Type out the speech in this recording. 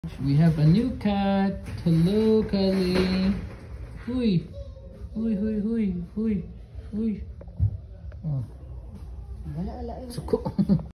We have a new cat. Hello, Kali. Huy. Huy, huy, huy, huy, huy. Oh. Suko.